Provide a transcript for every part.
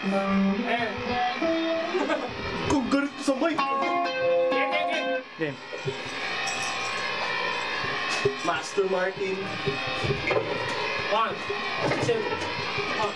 Ayan. Kung galit ko sa mic. Game. Master Martin. 1, 2, 1.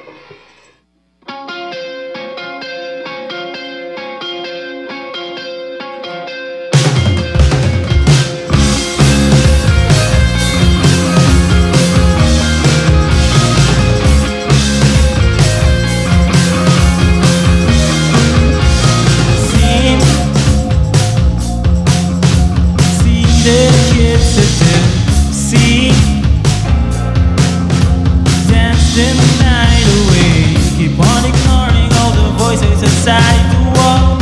The night away, keep on ignoring all the voices inside the wall.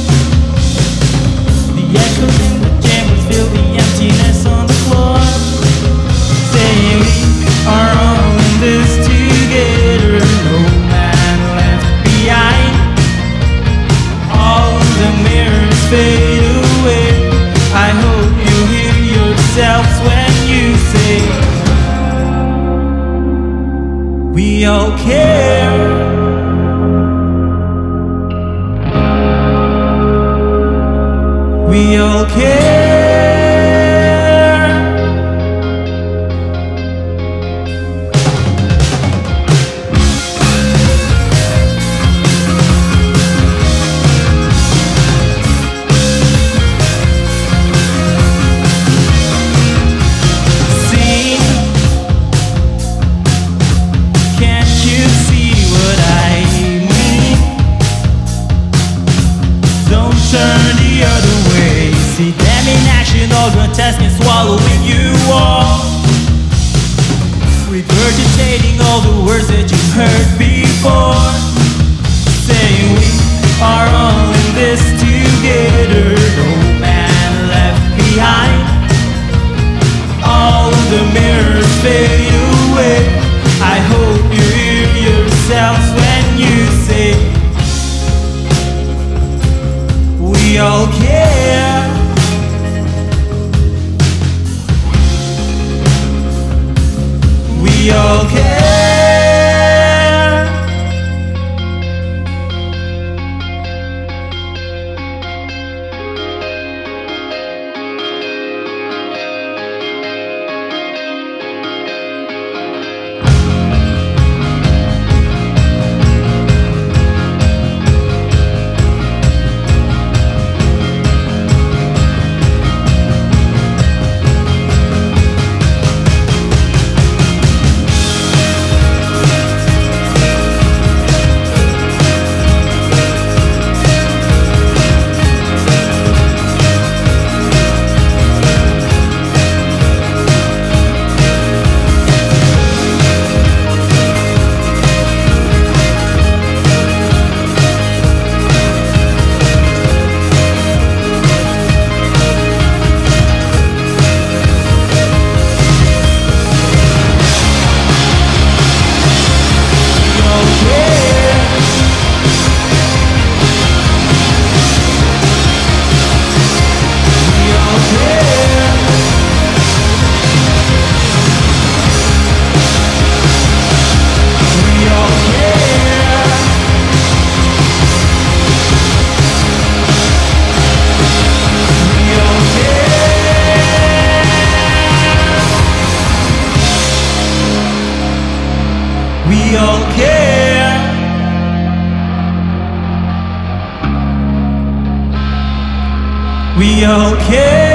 The echoes in the chambers fill the emptiness on the floor. Saying we are all in this together, no man left behind. All the mirrors fade away. I hope you hear yourselves when you say we all care. We all care. Turn the other way. See them in action, all grotesque and swallowing you all, regurgitating all the words that you heard before. Saying we are all in this together, no man left behind. All of the mirrors fade away. I hope you hear yourselves when you say we all care. We all care. We all care. We all care.